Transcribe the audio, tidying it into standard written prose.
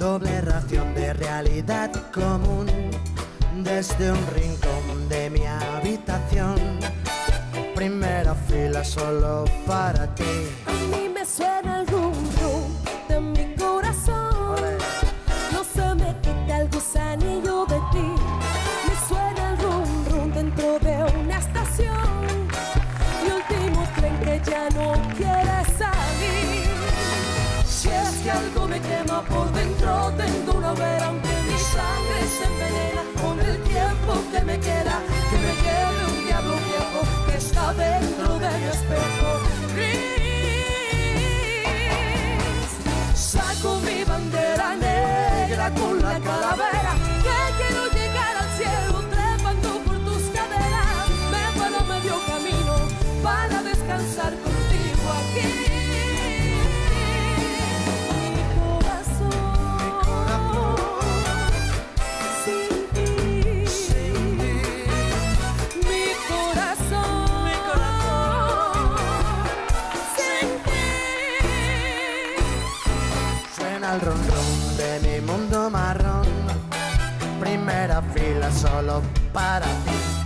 doble ración de realidad común. Desde un rincón de mi habitación, primera fila solo para ti. A mí me suena el rum rum de mi corazón. Olé. No se me quita el gusanillo de ti. Me suena el rum rum dentro de una estación. Mi último tren que ya no quiere salir. Si es que algo me quema por dentro, tengo una hoguera aunque mi sangre se envenena. Con el tiempo que me queda, que me lleve un diablo viejo que está dentro de mi espejo gris. Saco mi bandera negra con la calavera, que quiero llegar al cielo trepando por tus caderas. Me paro a medio camino para descansar contigo aquí. El rum rum de mi mundo marrón, primera fila solo para ti.